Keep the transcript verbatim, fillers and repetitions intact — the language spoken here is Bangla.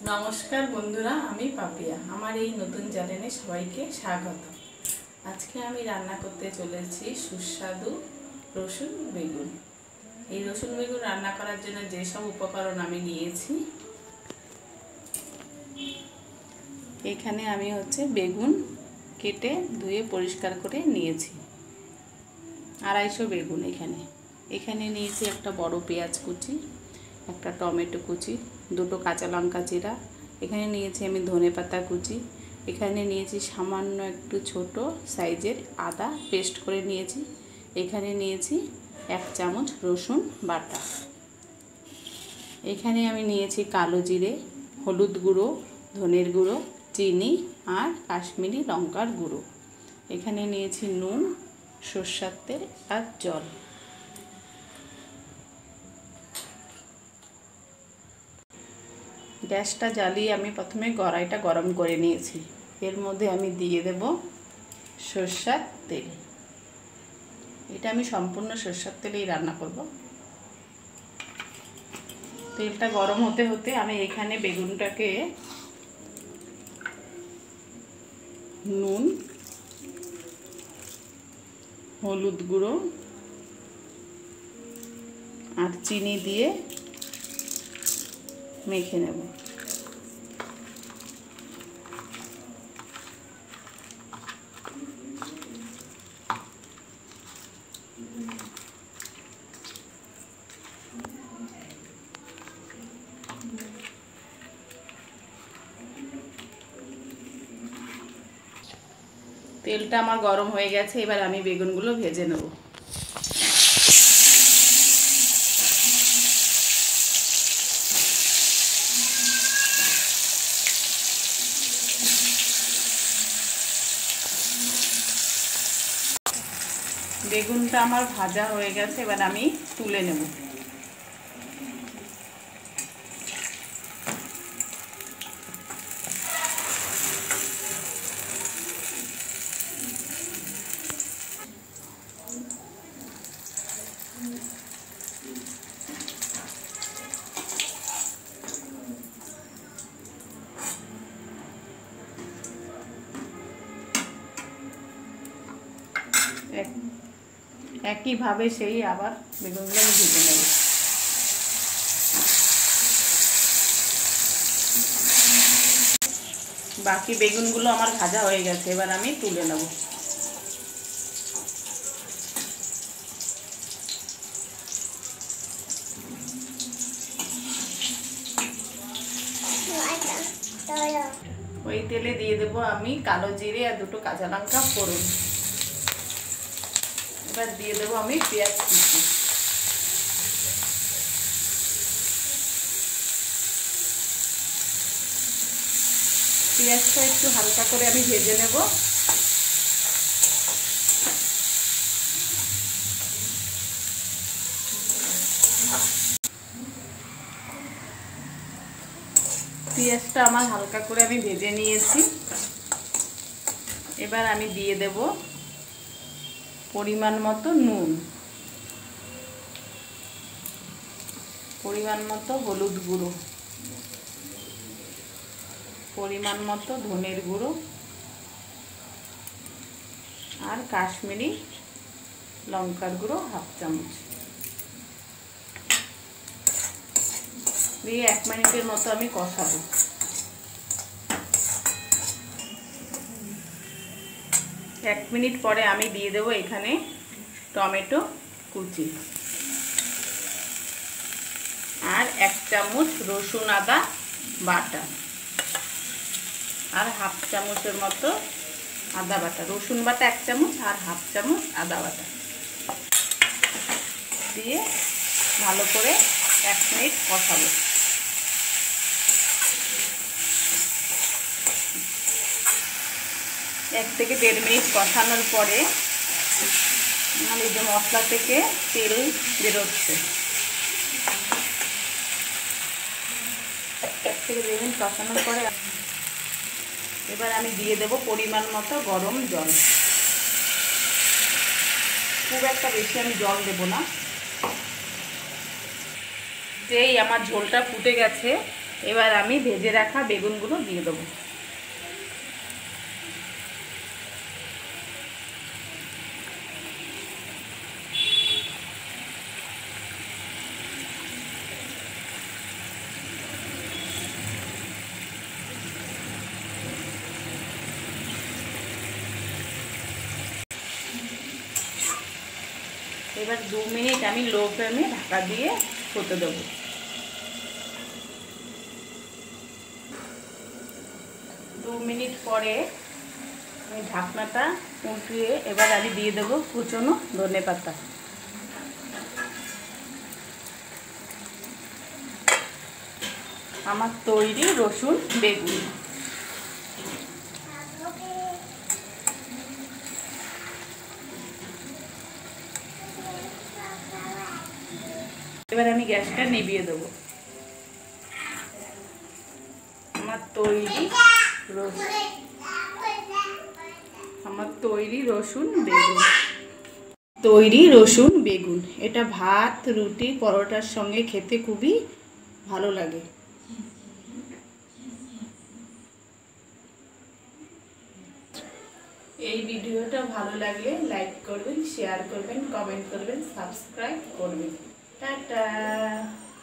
नमस्कार बंधुरा आमी पापिया हमारे ये नतून चैनेले सबाइके स्वागत। आज के आमी रान्ना करते चलेछि सुस्वादु रसुन बेगुन। ये रसुन बेगुन रान्ना करार जोन्नो जे सब उपकरण आमी नियेछि एखाने आमी होच्छे बेगुन केटे धुए परिष्कार करे नियेछि आढ़ाईशो बेगुन। एखाने एखाने नियेछि एकटा बड़ो पेঁয়াজ कुचि, একটা টমেটো কুচি, দুটো কাঁচা লঙ্কা চিরা, এখানে নিয়েছি আমি ধনেপাতা কুচি, এখানে নিয়েছি সামান্য একটু ছোট সাইজের আদা পেস্ট করে নিয়েছি, এখানে নিয়েছি এক চামচ রসুন বাটা, এখানে আমি নিয়েছি কালো জিরে, হলুদ গুঁড়ো, ধনের গুঁড়ো, চিনি আর কাশ্মীরি লঙ্কার গুঁড়ো, এখানে নিয়েছি নুন, সরষের তেল আর জল। গ্যাসটা জ্বালিয়ে আমি প্রথমে কড়াইটা গরম করে নিয়েছি, এর মধ্যে আমি দিয়ে দেব সরষের তেল। এটা আমি সম্পূর্ণ সরষের তেলেই রান্না করব। তেলটা গরম হতে হতে আমি এখানে বেগুনটাকে নুন, হলুদ গুঁড়ো আর চিনি দিয়ে মেখে নেব। তেলটা আমার গরম হয়ে গেছে, এবার আমি বেগুনগুলো ভেজে নেব। বেগুনটা আমার ভাজা হয়ে গেছে, এবার আমি তুলে নেব। একই ভাবে সেই আবার বেগুনগুলো আমি ভেজে নেব। বাকি বেগুনগুলো আমার ভাজা হয়ে গেছে, এবার আমি তুলে নেব। ওই তেলে দিয়ে দেব আমি কালো জিরে আর দুটো কাঁচা লঙ্কা ফোড়ন। এবার দিয়ে দেবো আমি পেঁয়াজ কুচি। পেঁয়াজটা একটু হালকা করে আমি ভেজে নেব। পেঁয়াজটা আমার হালকা করে আমি ভেজে নিয়েছি, এবার আমি দিয়ে দেব পরিমাণ মতো নুন, পরিমাণ মতো হলুদ গুঁড়ো, পরিমাণ মতো ধনের গুঁড়ো আর কাশ্মীরি লঙ্কার গুঁড়ো হাফ চামচ দিয়ে এক মিনিটের মতো আমি কষাবো। এক মিনিট পরে আমি দিয়ে দেবো এখানে টমেটো কুচি আর এক চামচ রসুন আদা বাটা আর হাফ চামচের মতো আদা বাটা, রসুন বাটা এক চামচ আর হাফ চামচ আদা বাটা দিয়ে ভালো করে এক মিনিট কষাবো। এক থেকে দেড় মিনিট কষানোর পরে আমার এই যে মশলা থেকে তেল বেরোচ্ছে, এক থেকে দেড় মিনিট কষানোর পরে এবার আমি দিয়ে দেব পরিমাণ মতো গরম জল। খুব একটা বেশি আমি জল দেব না। যেই আমার ঝোলটা ফুটে গেছে এবার আমি ভেজে রাখা বেগুনগুলো দিয়ে দেবো। এবার দু মিনিট আমি লো ফ্লেমে ঢাকা দিয়ে হতে দেবো। দু মিনিট পরে আমি ঢাকনাটা উল্টিয়ে এবার আমি দিয়ে দেবো কুচনো ধনেপাতা। আমার তৈরি রসুন বেগুন। এবার আমি গ্যাসটা নিভিয়ে দেবো। আমার তৈরি আমার তৈরি রসুন বেগুন তৈরি রসুন বেগুন এটা ভাত, রুটি, পরোটার সঙ্গে খেতে খুবই ভালো লাগে। এই ভিডিওটা ভালো লাগলে লাইক করবেন, শেয়ার করবেন, কমেন্ট করবেন, সাবস্ক্রাইব করবেন। টাটা।